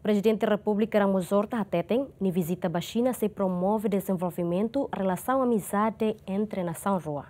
Presidente da República Ramos Horta Hateteng, ni visita a China se promove desenvolvimento, relação amizade entre nação rua.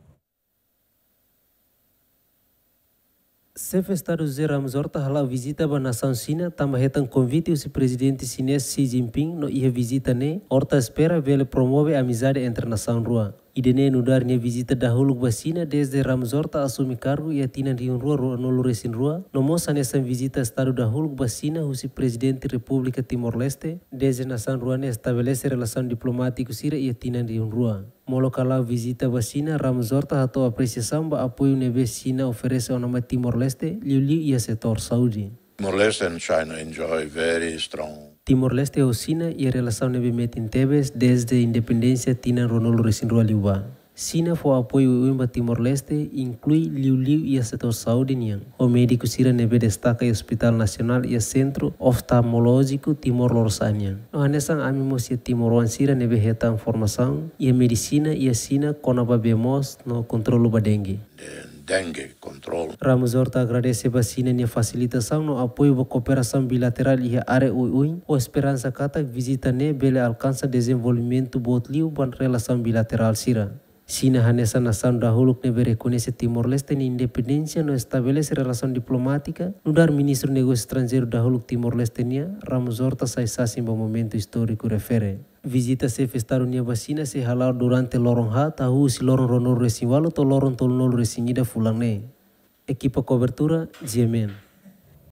Chefe Estado José Ramos Horta hala visita a nação China, também retan convite o presidente chinês Xi Jinping no ia visita ne, Horta espera ver promove a amizade entre nação rua. Idene nudar ne visita dahulu ba China desde Ramos Horta assumi cargo e atina riun rua no luresin rua. No moça nessa visita Estado dahulu ba China o presidente República Timor-Leste, desde nação rua ne estabelece relação diplomática sira e atina riun rua. Molo kalau visita ba China, Ramos Horta atau apreciação ba apoio neve China oferece ao nama Timor-Leste, liu e a setor saúde. Timor-Leste and China enjoy very strong. Timor-Leste e China e a relação neve metin tebes desde a independência tina ronolo resin rua liuba. China foi apoio uimba Timor-Leste inclui liu e a setor saúde niang. O médico sira neve destaca o Hospital Nacional e o Centro Oftalmológico Timor-Leste. O hanesan amimos e Timor-Wan sira neve retan formação e a medicina e a China conaba bemos no controlo ba dengue. Dengue control. Ramos Horta agradece a China e a facilitação no apoio da cooperação bilateral e a área ui o esperança kata visita ne bele alcança desenvolvimento botliu ban relação bilateral sira. China hanesa nação dahulu nebe reconhece Timor-Leste ni independência no estabelece relação diplomática no dar ministro negócio estrangeiro dahulu Timor-Leste nia Ramos Horta sai sasim ba momento histórico refere. Visita chefe Estado nia ba China se halau durante lorong ha tahu si lorong ronor resinwalo to lorong tolnol resinida fulang ne. Equipa cobertura GMN.